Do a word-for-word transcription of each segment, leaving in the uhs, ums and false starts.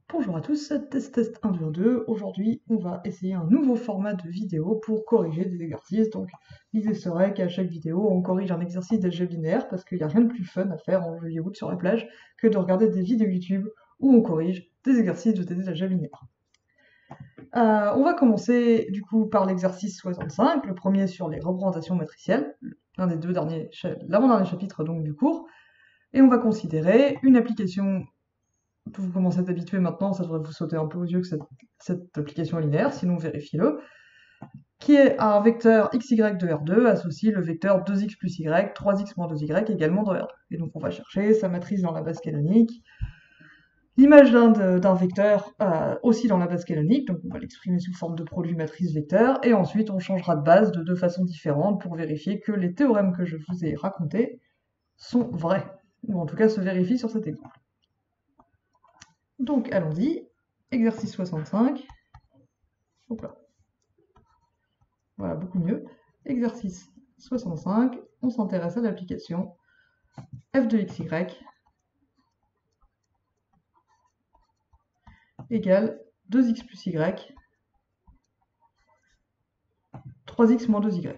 Bonjour à tous, c'est Test Test un deux deux. Aujourd'hui, on va essayer un nouveau format de vidéo pour corriger des exercices. Donc, l'idée serait qu'à chaque vidéo, on corrige un exercice d'algèbre linéaire parce qu'il n'y a rien de plus fun à faire en juillet août sur la plage que de regarder des vidéos YouTube où on corrige des exercices de T D d'algèbre linéaire. Euh, on va commencer du coup par l'exercice soixante-cinq, le premier sur les représentations matricielles, l'un des deux derniers, l'avant-dernier chapitre donc du cours. Et on va considérer une application. Vous commencez à être habitué maintenant, ça devrait vous sauter un peu aux yeux que cette, cette application est linéaire, sinon vérifiez-le, qui est un vecteur xy de R deux associe le vecteur deux x plus y, trois x moins deux y également dans R deux. Et donc on va chercher sa matrice dans la base canonique, l'image d'un vecteur euh, aussi dans la base canonique, donc on va l'exprimer sous forme de produit matrice-vecteur, et ensuite on changera de base de deux façons différentes pour vérifier que les théorèmes que je vous ai racontés sont vrais, ou en tout cas se vérifient sur cet exemple. Donc allons-y, exercice soixante-cinq, hop là. Voilà, beaucoup mieux. Exercice soixante-cinq, on s'intéresse à l'application f de xy égale deux x plus y, trois x moins deux y.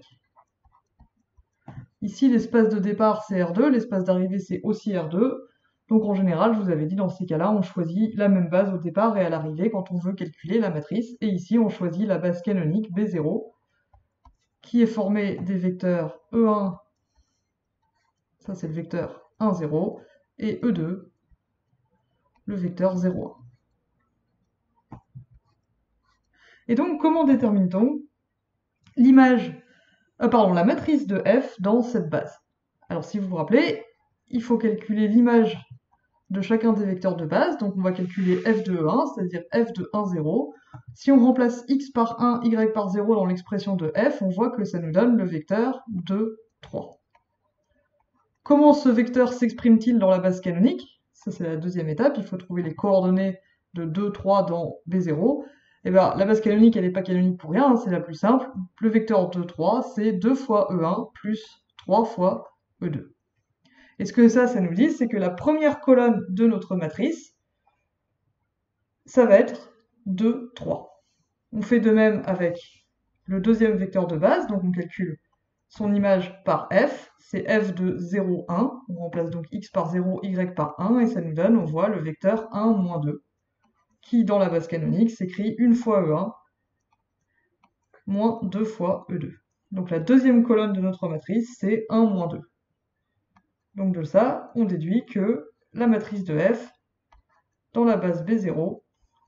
Ici, l'espace de départ c'est R deux, l'espace d'arrivée c'est aussi R deux. Donc en général, je vous avais dit, dans ces cas-là, on choisit la même base au départ et à l'arrivée quand on veut calculer la matrice. Et ici, on choisit la base canonique B zéro, qui est formée des vecteurs E un, ça c'est le vecteur un, zéro, et E deux, le vecteur zéro, un. Et donc, comment détermine-t-on l'image, euh, pardon, la matrice de f dans cette base? Alors, si vous vous rappelez, il faut calculer l'image de chacun des vecteurs de base, donc on va calculer f de E un, c'est-à-dire f de un, zéro. Si on remplace x par un, y par zéro dans l'expression de f, on voit que ça nous donne le vecteur deux, trois. Comment ce vecteur s'exprime-t-il dans la base canonique? Ça c'est la deuxième étape, il faut trouver les coordonnées de deux, trois dans B zéro. Et bien la base canonique elle n'est pas canonique pour rien, hein, c'est la plus simple. Le vecteur deux, trois c'est deux fois E un plus trois fois E deux. Et ce que ça, ça nous dit, c'est que la première colonne de notre matrice, ça va être deux, trois. On fait de même avec le deuxième vecteur de base, donc on calcule son image par f, c'est f de zéro, un, on remplace donc x par zéro, y par un, et ça nous donne, on voit, le vecteur un, moins deux, qui dans la base canonique s'écrit une fois E un, moins deux fois E deux. Donc la deuxième colonne de notre matrice, c'est un, moins deux. Donc de ça, on déduit que la matrice de f, dans la base B zéro,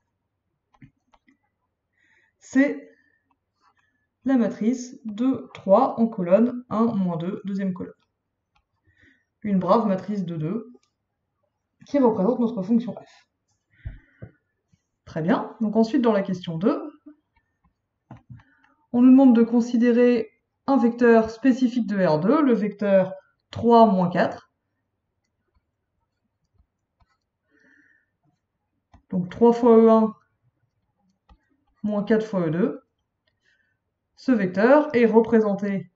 c'est la matrice de trois en colonne, un, moins deux, deuxième colonne. Une brave matrice de deux qui représente notre fonction f. Très bien, donc ensuite dans la question deux, on nous demande de considérer un vecteur spécifique de R deux, le vecteur trois, moins quatre. Donc trois fois E un, moins quatre fois E deux. Ce vecteur est représenté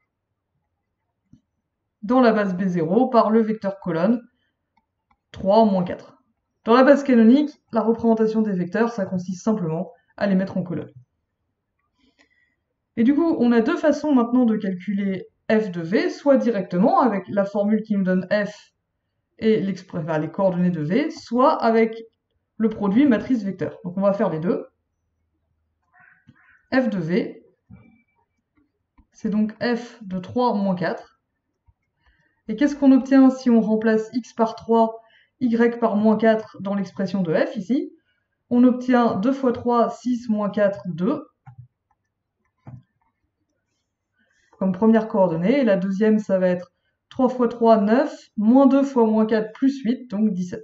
dans la base B zéro par le vecteur colonne trois, moins quatre. Dans la base canonique, la représentation des vecteurs, ça consiste simplement à les mettre en colonne. Et du coup, on a deux façons maintenant de calculer f de v, soit directement avec la formule qui nous donne f et enfin, les coordonnées de v, soit avec le produit matrice-vecteur. Donc on va faire les deux. F de v, c'est donc f de trois moins quatre. Et qu'est-ce qu'on obtient si on remplace x par trois, y par moins quatre dans l'expression de f ici? On obtient deux fois trois, six, moins quatre, deux. Comme première coordonnée, et la deuxième, ça va être trois fois trois, neuf, moins deux fois moins quatre, plus huit, donc dix-sept.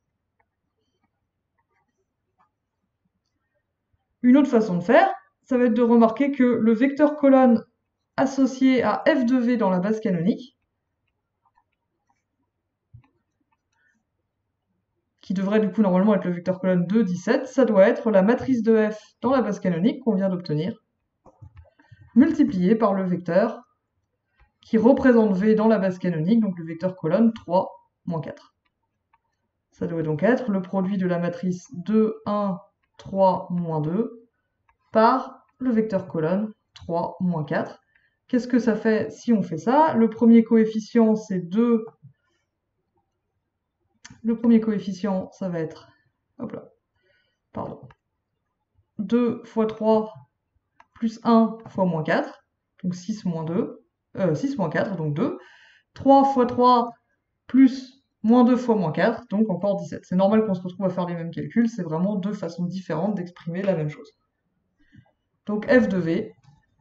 Une autre façon de faire, ça va être de remarquer que le vecteur colonne associé à f de v dans la base canonique, qui devrait du coup normalement être le vecteur colonne de dix-sept, ça doit être la matrice de f dans la base canonique qu'on vient d'obtenir, multipliée par le vecteur qui représente v dans la base canonique, donc le vecteur colonne trois, moins quatre. Ça doit donc être le produit de la matrice deux, un, trois, moins deux par le vecteur colonne trois, moins quatre. Qu'est-ce que ça fait si on fait ça? Le premier coefficient, c'est deux. Le premier coefficient, ça va être, hop là, pardon, deux fois trois plus un fois moins quatre, donc six moins deux, euh, six moins quatre, donc deux. trois fois trois plus moins deux fois moins quatre, donc encore dix-sept. C'est normal qu'on se retrouve à faire les mêmes calculs, c'est vraiment deux façons différentes d'exprimer la même chose. Donc f de v,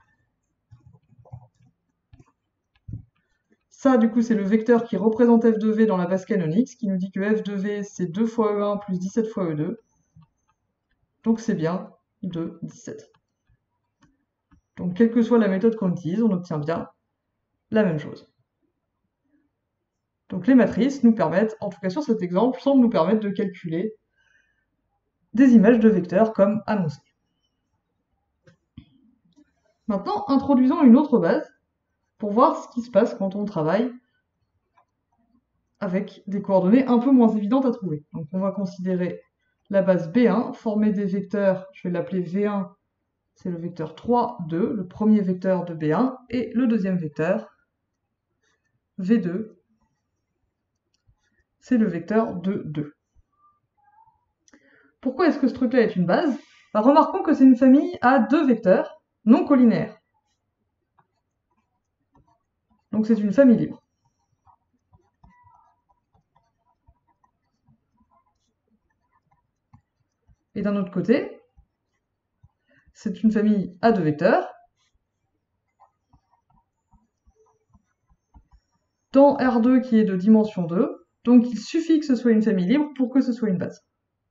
ça du coup c'est le vecteur qui représente f de v dans la base canonique, ce qui nous dit que f de v c'est deux fois e un plus dix-sept fois e deux, donc c'est bien deux, dix-sept. Donc quelle que soit la méthode qu'on utilise, on obtient bien la même chose. Donc les matrices nous permettent, en tout cas sur cet exemple, semblent nous permettre de calculer des images de vecteurs comme annoncé. Maintenant, introduisons une autre base pour voir ce qui se passe quand on travaille avec des coordonnées un peu moins évidentes à trouver. Donc on va considérer la base B un, formée des vecteurs, je vais l'appeler V un, c'est le vecteur trois, deux, le premier vecteur de B un, et le deuxième vecteur, V deux, c'est le vecteur de deux. Pourquoi est-ce que ce truc-là est une base? Bah, remarquons que c'est une famille à deux vecteurs non collinaires. Donc c'est une famille libre. Et d'un autre côté, c'est une famille à deux vecteurs. Dans R deux qui est de dimension deux, donc il suffit que ce soit une famille libre pour que ce soit une base.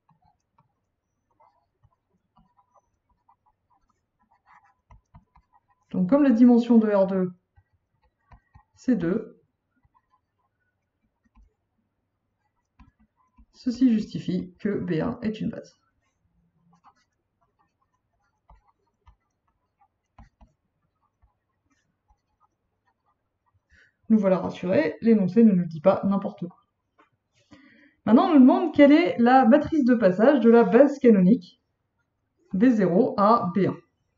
Donc comme la dimension de R deux, c'est deux, ceci justifie que B un est une base. Nous voilà rassurés, l'énoncé ne nous dit pas n'importe quoi. Maintenant, on nous demande quelle est la matrice de passage de la base canonique B zéro à B un.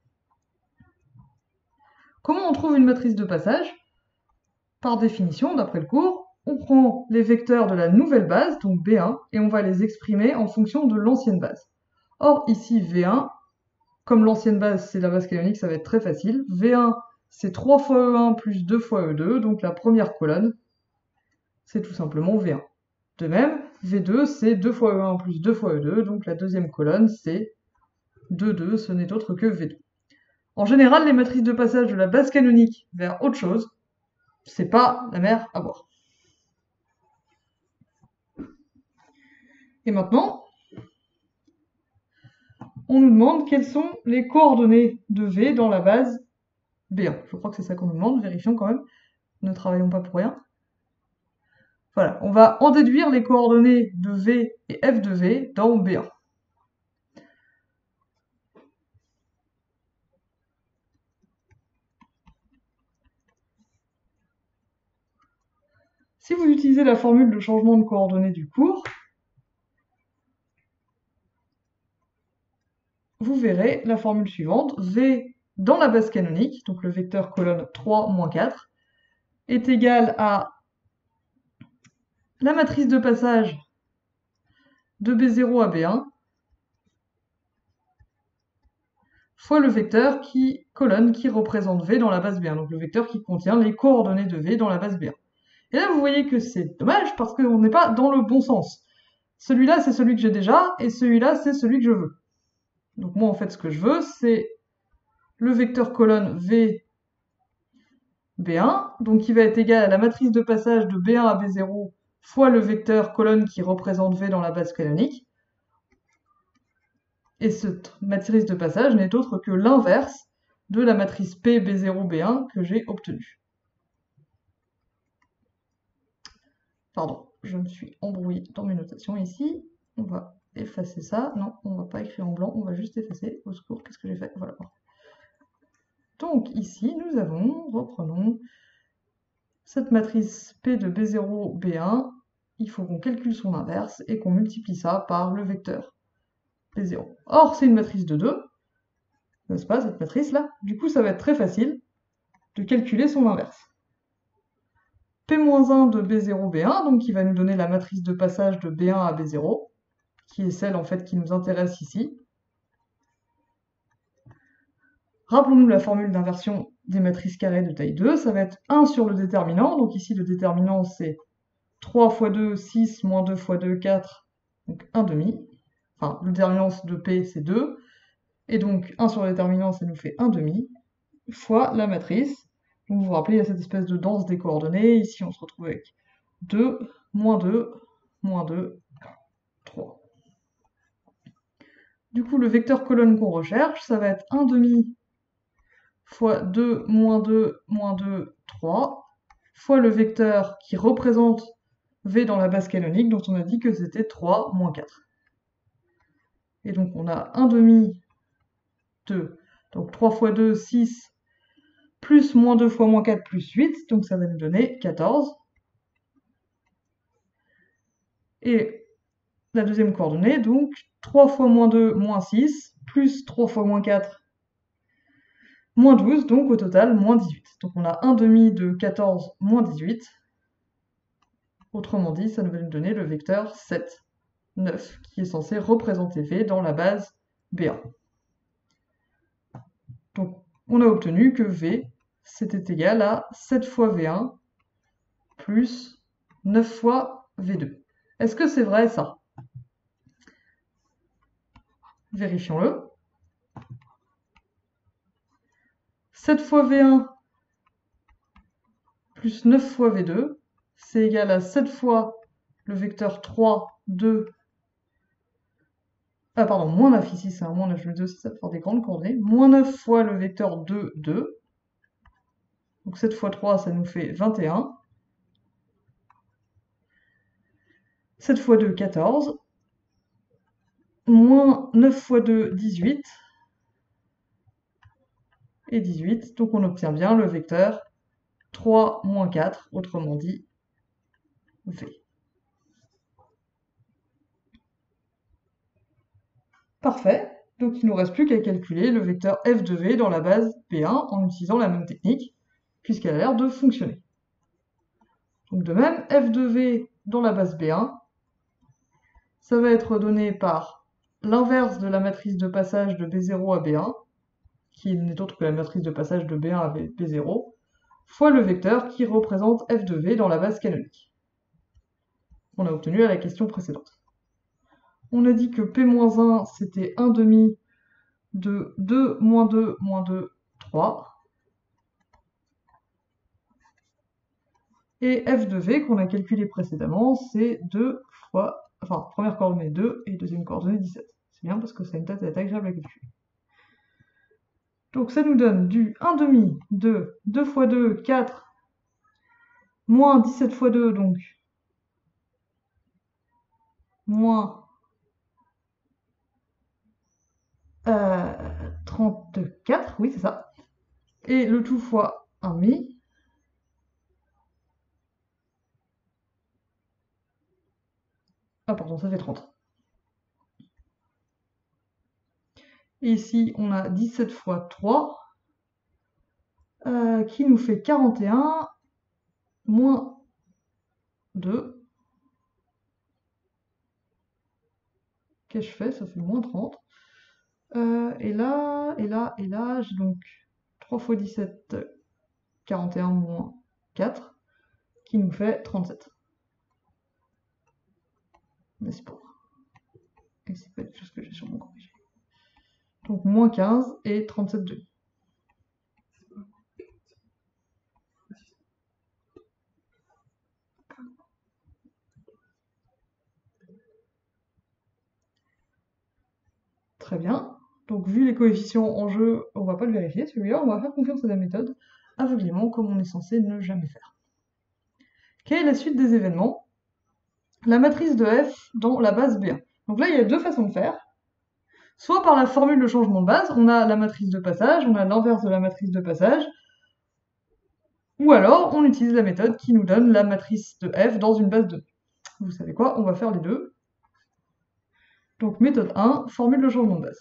Comment on trouve une matrice de passage? Par définition, d'après le cours, on prend les vecteurs de la nouvelle base, donc B un, et on va les exprimer en fonction de l'ancienne base. Or, ici, V un, comme l'ancienne base, c'est la base canonique, ça va être très facile. V un, c'est trois fois E un plus deux fois E deux, donc la première colonne, c'est tout simplement V un. De même, V deux, c'est deux fois E un plus deux fois E deux, donc la deuxième colonne, c'est deux, deux, ce n'est autre que V deux. En général, les matrices de passage de la base canonique vers autre chose, c'est pas la mer à boire. Et maintenant, on nous demande quelles sont les coordonnées de V dans la base B un. Je crois que c'est ça qu'on nous demande, vérifions quand même. Ne travaillons pas pour rien. Voilà, on va en déduire les coordonnées de V et F de V dans B un. Si vous utilisez la formule de changement de coordonnées du cours, vous verrez la formule suivante. V dans la base canonique, donc le vecteur colonne trois, moins quatre, est égal à la matrice de passage de B zéro à B un fois le vecteur qui, colonne qui représente V dans la base B un, donc le vecteur qui contient les coordonnées de V dans la base B un. Et là, vous voyez que c'est dommage parce qu'on n'est pas dans le bon sens. Celui-là, c'est celui que j'ai déjà, et celui-là, c'est celui que je veux. Donc moi, en fait, ce que je veux, c'est le vecteur colonne V B un, donc qui va être égal à la matrice de passage de B un à B zéro fois le vecteur colonne qui représente V dans la base canonique. Et cette matrice de passage n'est autre que l'inverse de la matrice P B zéro B un que j'ai obtenue. Pardon, je me suis embrouillée dans mes notations ici. On va effacer ça. Non, on ne va pas écrire en blanc, on va juste effacer. Au secours, qu'est-ce que j'ai fait? Voilà. Donc ici, nous avons, reprenons, cette matrice P de B zéro B un il faut qu'on calcule son inverse et qu'on multiplie ça par le vecteur P zéro. Or, c'est une matrice de deux, n'est-ce pas, cette matrice-là? Du coup, ça va être très facile de calculer son inverse. P moins un de B zéro B un, donc qui va nous donner la matrice de passage de B un à B zéro, qui est celle en fait qui nous intéresse ici. Rappelons-nous la formule d'inversion des matrices carrées de taille deux, ça va être un sur le déterminant, donc ici le déterminant c'est trois fois deux, six, moins deux fois deux, quatre, donc un demi. Enfin, le déterminant de P c'est deux, et donc un sur le déterminant ça nous fait un demi, fois la matrice. Donc vous vous rappelez, il y a cette espèce de danse des coordonnées, ici on se retrouve avec deux, moins deux, moins deux, trois. Du coup, le vecteur colonne qu'on recherche, ça va être un demi fois deux, moins deux, moins deux, trois, fois le vecteur qui représente V dans la base canonique, dont on a dit que c'était trois, moins quatre. Et donc on a un demi de, donc trois fois deux, six, plus moins deux fois moins quatre, plus huit, donc ça va nous donner quatorze. Et la deuxième coordonnée, donc trois fois moins deux, moins six, plus trois fois moins quatre, moins douze, donc au total, moins dix-huit. Donc on a un demi de quatorze moins dix-huit. Autrement dit, ça va nous donner le vecteur sept, neuf, qui est censé représenter V dans la base B un. Donc on a obtenu que V, c'était égal à sept fois V un plus neuf fois V deux. Est-ce que c'est vrai ça? Vérifions-le. sept fois V un plus neuf fois V deux, c'est égal à sept fois le vecteur trois, deux, ah pardon, moins neuf ici, c'est un moins neuf, je me dis aussi ça va faire des grandes coordonnées, moins neuf fois le vecteur deux, deux, donc sept fois trois, ça nous fait vingt et un, sept fois deux, quatorze, moins neuf fois deux, dix-huit, et dix-huit, donc on obtient bien le vecteur trois moins quatre, autrement dit V. Parfait, donc il ne nous reste plus qu'à calculer le vecteur f de V dans la base B un en utilisant la même technique, puisqu'elle a l'air de fonctionner. Donc de même, f de V dans la base B un, ça va être donné par l'inverse de la matrice de passage de B zéro à B un, qui n'est autre que la matrice de passage de B un à B zéro, fois le vecteur qui représente f de V dans la base canonique. On a obtenu à la question précédente. On a dit que P moins un, c'était un demi de deux, moins deux, moins deux, trois. Et f de V, qu'on a calculé précédemment, c'est deux fois, enfin, première coordonnée deux et deuxième coordonnée dix-sept. C'est bien parce que ça a une tête à être agréable à calculer. Donc ça nous donne du un demi de deux fois deux, quatre, moins dix-sept fois deux, donc moins euh, trente-quatre, oui c'est ça. Et le tout fois un demi. Ah pardon, ça fait trente. Et ici, on a dix-sept fois trois, euh, qui nous fait quarante et un, moins deux. Qu'est-ce que je fais? Ça fait moins trente. Euh, et là, et là, et là, j'ai donc trois fois dix-sept, quarante et un moins quatre, qui nous fait trente-sept. N'est-ce pas? Et c'est pas du tout ce que j'ai sur mon corrigé. Donc moins quinze et trente-sept demi. Très bien. Donc vu les coefficients en jeu, on va pas le vérifier celui-là, on va faire confiance à la méthode aveuglément comme on est censé ne jamais faire. Quelle est la suite des événements? La matrice de f dans la base B un. Donc là il y a deux façons de faire. Soit par la formule de changement de base, on a la matrice de passage, on a l'inverse de la matrice de passage, ou alors on utilise la méthode qui nous donne la matrice de f dans une base de données. vous savez quoi, on va faire les deux. Donc méthode un, formule le changement de base.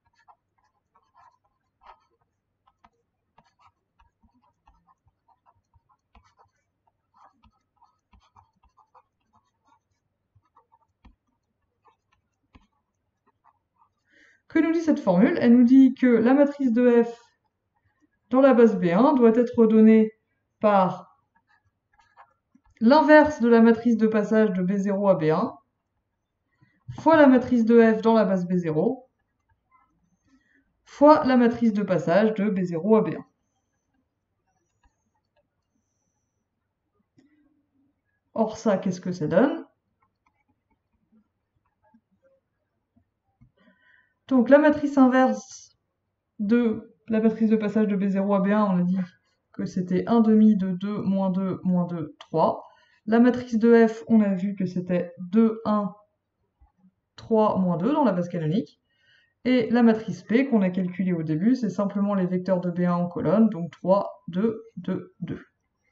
Que nous dit cette formule? Elle nous dit que la matrice de F dans la base B un doit être donnée par l'inverse de la matrice de passage de B zéro à B un fois la matrice de F dans la base B zéro fois la matrice de passage de B zéro à B un. Or ça, qu'est-ce que ça donne? Donc la matrice inverse de la matrice de passage de B zéro à B un, on a dit que c'était un demi de deux, moins deux, moins deux, trois. La matrice de F, on a vu que c'était deux, un, trois, moins deux dans la base canonique. Et la matrice P qu'on a calculée au début, c'est simplement les vecteurs de B un en colonne, donc trois, deux, deux, deux.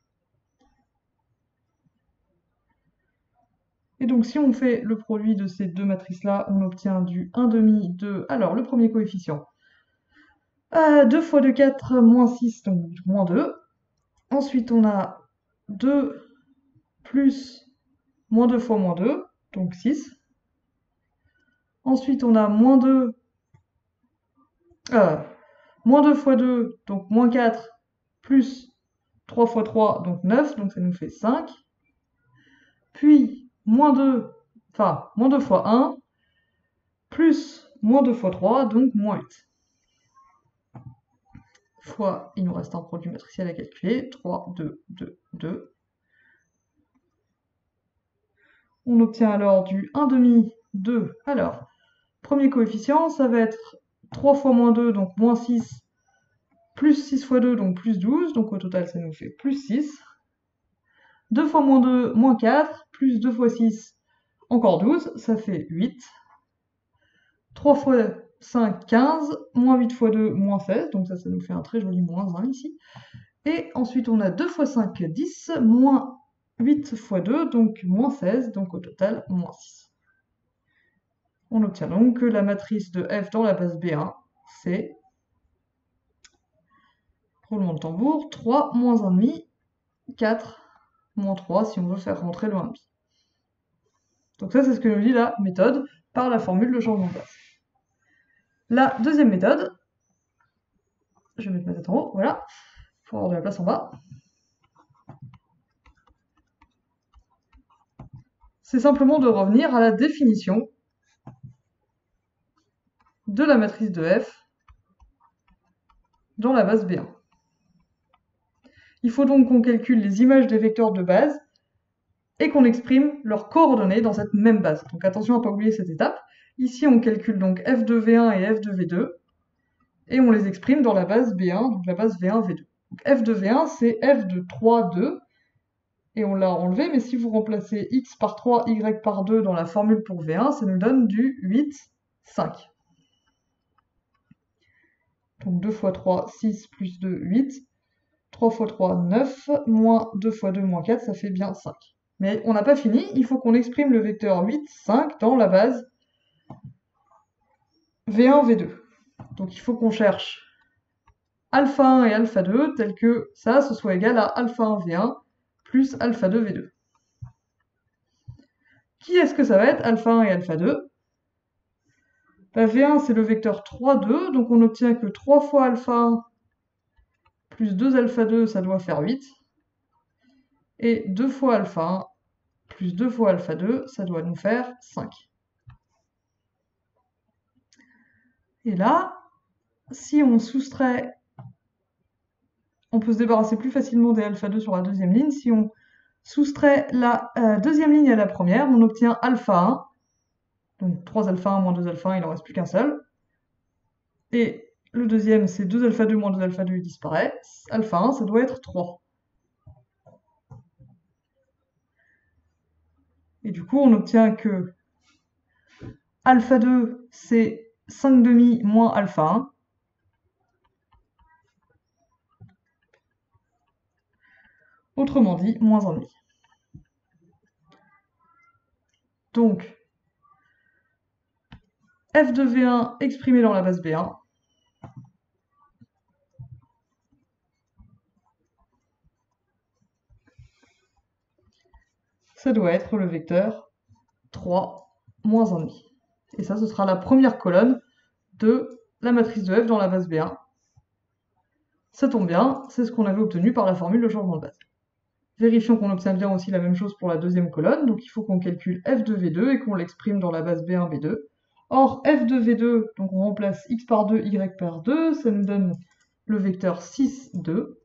Et donc si on fait le produit de ces deux matrices-là, on obtient du un demi de... Alors, le premier coefficient, euh, deux fois deux, quatre, moins six, donc moins deux. Ensuite, on a deux plus moins deux fois moins deux, donc six. Ensuite, on a moins deux, euh, moins deux fois deux, donc moins quatre, plus trois fois trois, donc neuf, donc ça nous fait cinq. Puis, moins deux, enfin, moins deux fois un, plus moins deux fois trois, donc moins huit. Fois, il nous reste un produit matriciel à calculer, trois, deux, deux, deux. On obtient alors du un demi, deux. Alors, premier coefficient, ça va être trois fois moins deux, donc moins six, plus six fois deux, donc plus douze, donc au total ça nous fait plus six. deux fois moins deux, moins quatre, plus deux fois six, encore douze, ça fait huit. trois fois cinq, quinze, moins huit fois deux, moins seize, donc ça, ça nous fait un très joli moins un ici. Et ensuite on a deux fois cinq, dix, moins huit fois deux, donc moins seize, donc au total moins six. On obtient donc que la matrice de F dans la base B un, c'est, roulement de tambour, trois moins un demi, quatre moins trois si on veut faire rentrer le un demi. Donc ça, c'est ce que nous dit la méthode par la formule de changement de base. La deuxième méthode, je vais mettre ma tête en haut, voilà, pour avoir de la place en bas. C'est simplement de revenir à la définition de la matrice de F dans la base B un. Il faut donc qu'on calcule les images des vecteurs de base et qu'on exprime leurs coordonnées dans cette même base. Donc attention à ne pas oublier cette étape. Ici, on calcule donc f de V un et f de V deux, et on les exprime dans la base B un, donc la base V un, V deux. Donc f de V un, c'est f de trois, deux, et on l'a enlevé, mais si vous remplacez x par trois, y par deux dans la formule pour V un, ça nous donne du huit, cinq. Donc deux fois trois, six, plus deux, huit. trois fois trois, neuf, moins deux fois deux, moins quatre, ça fait bien cinq. Mais on n'a pas fini, il faut qu'on exprime le vecteur huit, cinq dans la base V un, V deux. Donc il faut qu'on cherche alpha un et alpha deux, tel que ça, ce soit égal à alpha un V un plus alpha deux V deux. Qui est-ce que ça va être, alpha un et alpha deux? Bah, V un, c'est le vecteur trois, deux, donc on obtient que trois fois alpha un plus deux alpha deux, ça doit faire huit. Et deux fois alpha un plus deux fois alpha deux, ça doit nous faire cinq. Et là, si on soustrait, on peut se débarrasser plus facilement des alpha deux sur la deuxième ligne. Si on soustrait la euh, deuxième ligne à la première, on obtient alpha un. Donc trois alpha un moins deux alpha un, il n'en reste plus qu'un seul. Et le deuxième, c'est deux alpha deux moins deux alpha deux, il disparaît. Alpha un, ça doit être trois. Et du coup, on obtient que alpha deux, c'est cinq demi moins alpha un. Autrement dit, moins un demi. Donc, f de V un exprimé dans la base B un. Ça doit être le vecteur trois moins un demi. Et ça, ce sera la première colonne de la matrice de f dans la base B un. Ça tombe bien, c'est ce qu'on avait obtenu par la formule de changement de base. Vérifions qu'on obtient bien aussi la même chose pour la deuxième colonne, donc il faut qu'on calcule f de V deux et qu'on l'exprime dans la base B un B deux. Or, f de V deux, donc on remplace x par deux, y par deux, ça nous donne le vecteur six, deux.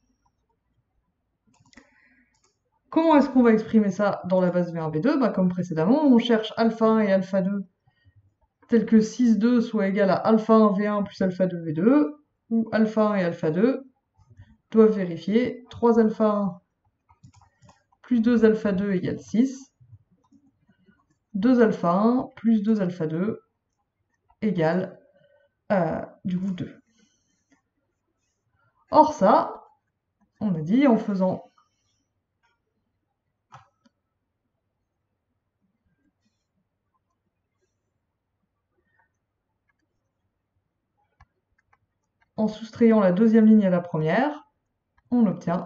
Comment est-ce qu'on va exprimer ça dans la base B un B deux? Bah, comme précédemment, on cherche alpha un et alpha deux, tel que six, deux soit égal à alpha un V un plus alpha deux V deux, où alpha un et alpha deux doivent vérifier trois alpha un plus deux alpha deux égale six, deux alpha un plus deux alpha deux égale euh, du coup deux. Or ça, on a dit en faisant en soustrayant la deuxième ligne à la première, on obtient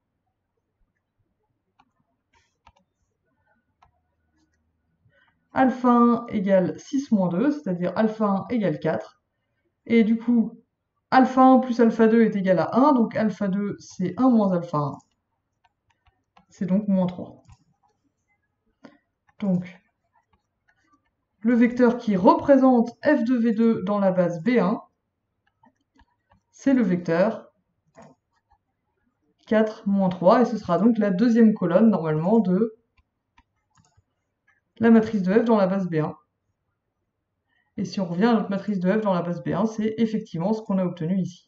alpha un égale six moins deux, c'est-à-dire alpha un égale quatre. Et du coup, alpha un plus alpha deux est égal à un, donc alpha deux c'est un moins alpha un. C'est donc moins trois. Donc, le vecteur qui représente f de V deux dans la base B un, c'est le vecteur quatre moins trois, et ce sera donc la deuxième colonne, normalement, de la matrice de f dans la base B un. Et si on revient à notre matrice de f dans la base B un, c'est effectivement ce qu'on a obtenu ici.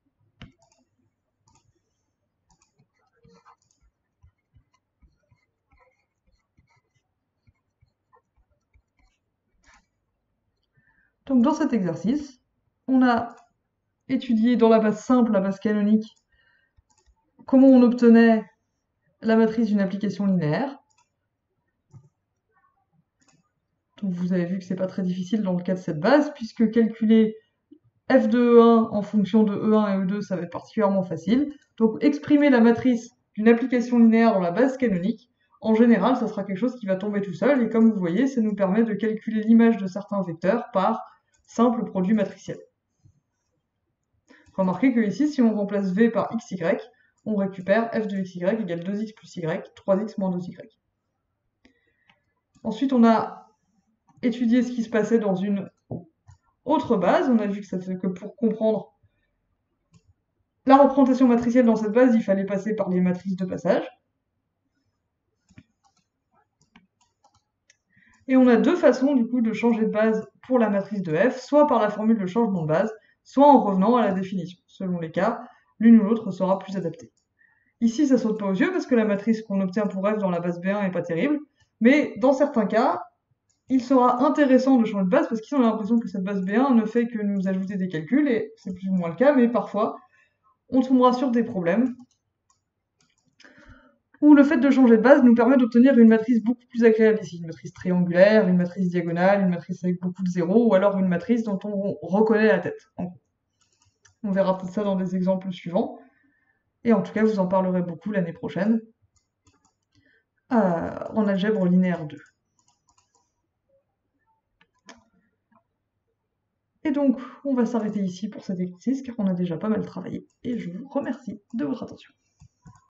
Donc dans cet exercice, on a étudié dans la base simple, la base canonique, comment on obtenait la matrice d'une application linéaire. Donc vous avez vu que c'est pas très difficile dans le cas de cette base, puisque calculer f de E un en fonction de E un et E deux, ça va être particulièrement facile. Donc exprimer la matrice d'une application linéaire dans la base canonique, en général, ça sera quelque chose qui va tomber tout seul, et comme vous voyez, ça nous permet de calculer l'image de certains vecteurs par simple produit matriciel. Remarquez que ici, si on remplace V par xy, on récupère f de xy égale deux x plus y, trois x moins deux y. Ensuite, on a étudié ce qui se passait dans une autre base. On a vu que, ça, que pour comprendre la représentation matricielle dans cette base, il fallait passer par les matrices de passage. Et on a deux façons du coup de changer de base pour la matrice de f, soit par la formule de changement de base, soit en revenant à la définition. Selon les cas, l'une ou l'autre sera plus adaptée. Ici, ça saute pas aux yeux parce que la matrice qu'on obtient pour f dans la base B un n'est pas terrible, mais dans certains cas, il sera intéressant de changer de base parce qu'ici on a l'impression que cette base B un ne fait que nous ajouter des calculs, et c'est plus ou moins le cas, mais parfois on tombera sur des problèmes où le fait de changer de base nous permet d'obtenir une matrice beaucoup plus agréable ici, une matrice triangulaire, une matrice diagonale, une matrice avec beaucoup de zéros, ou alors une matrice dont on reconnaît la tête. On verra peut-être ça dans des exemples suivants, et en tout cas vous en parlerez beaucoup l'année prochaine euh, en algèbre linéaire deux. Et donc, on va s'arrêter ici pour cet exercice, car on a déjà pas mal travaillé, et je vous remercie de votre attention.